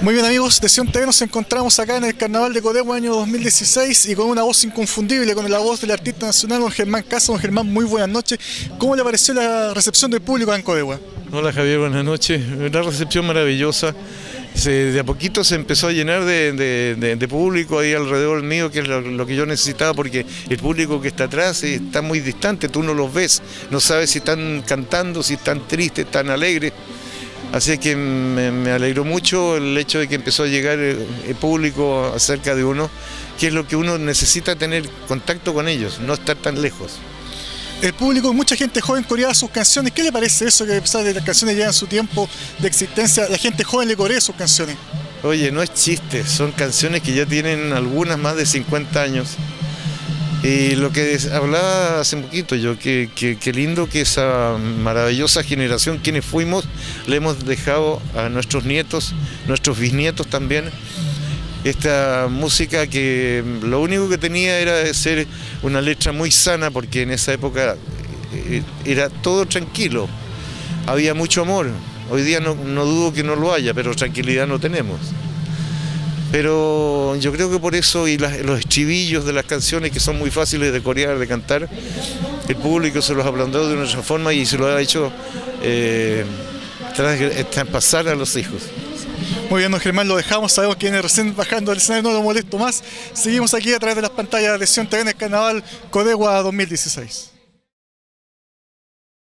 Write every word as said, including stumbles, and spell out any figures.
Muy bien, amigos de Sion T V, nos encontramos acá en el Carnaval de Codewa año dos mil dieciséis y con una voz inconfundible, con la voz del artista nacional don Germán Casas. Don Germán, muy buenas noches. ¿Cómo le pareció la recepción del público en Codewa? Hola Javier, buenas noches. Una recepción maravillosa. Se, de a poquito se empezó a llenar de, de, de, de público ahí alrededor mío, que es lo, lo que yo necesitaba, porque el público que está atrás está muy distante, tú no los ves, no sabes si están cantando, si están tristes, están alegres. Así que me, me alegró mucho el hecho de que empezó a llegar el, el público cerca de uno, que es lo que uno necesita, tener contacto con ellos, no estar tan lejos. El público, mucha gente joven coreaba sus canciones. ¿Qué le parece eso, que a pesar de que las canciones llevan su tiempo de existencia, la gente joven le corea sus canciones? Oye, no es chiste, son canciones que ya tienen algunas más de cincuenta años. Y lo que hablaba hace poquito yo, que, que, que lindo que esa maravillosa generación, quienes fuimos, le hemos dejado a nuestros nietos, nuestros bisnietos también, esta música que lo único que tenía era ser una letra muy sana, porque en esa época era todo tranquilo, había mucho amor. Hoy día no, no dudo que no lo haya, pero tranquilidad no tenemos. Pero yo creo que por eso, y las, los estribillos de las canciones que son muy fáciles de corear, de cantar, el público se los ha planteado de una forma y se lo ha hecho eh, traspasar a los hijos. Muy bien, don Germán, lo dejamos, sabemos que viene recién bajando del escenario, no lo molesto más. Seguimos aquí a través de las pantallas de Sion T V en el Carnaval Codewa dos mil dieciséis.